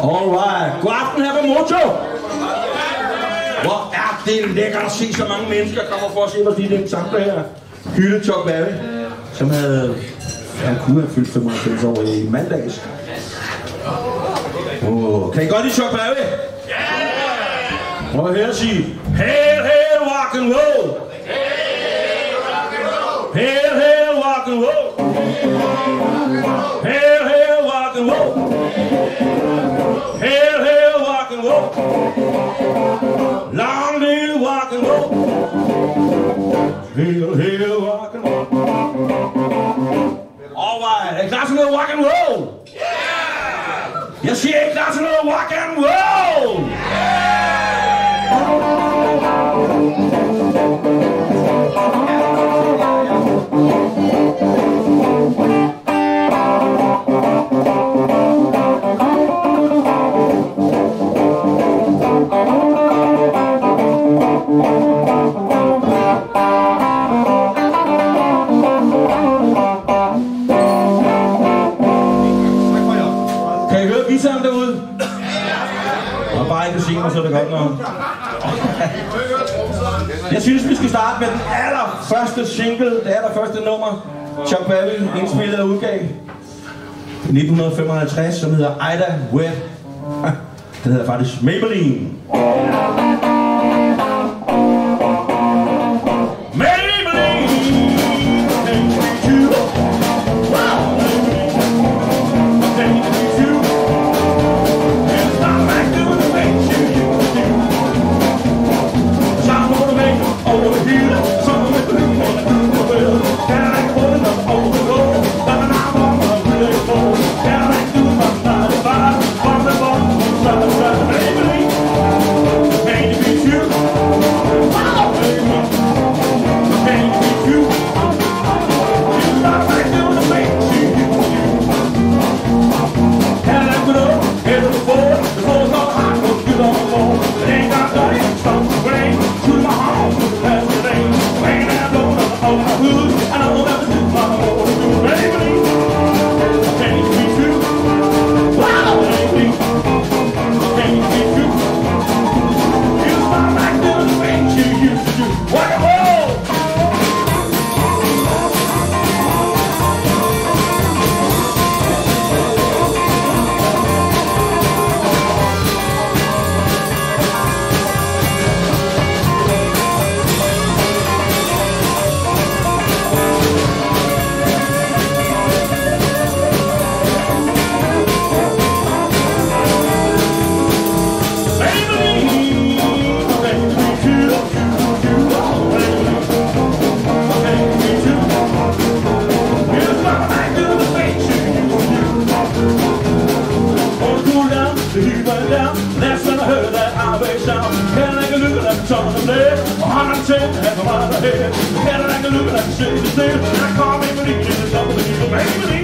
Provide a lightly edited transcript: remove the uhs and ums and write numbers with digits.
Alright, god aften her på Mojo. Hvor er det lækkert at se så mange mennesker kommer for at se mig lige den sample her. Hylde Chuck Berry, som han kunne have fyldt 95 år i mandags. Kan I godt lide Chuck Berry? Ja! Prøv at høre sige, hail, hail, rock and roll! Hail, hail, rock and roll! Hail, hail, rock and roll! Hail, hail, rock and roll! Long live rock and roll! Hail, hail, rock and roll! Alright, er I klar til noget rock and roll? Yeah! Jeg siger, er I klar til noget rock and roll? Kan I høre guitaren derude? Og bare ikke sige mig, så er det godt nok. Jeg synes, vi skal starte med den allerførste single, det allerførste nummer, Chuck Berry indspillede og udgav i 1955, som hedder Ida Wet. Den hedder faktisk Maybelline. Last time I heard that highway sound, Cadillac looking like a ton of lead, 110 half a mile ahead. Cadillac looking like a city to and I call me Maybelline, it's up with you, Maybelline.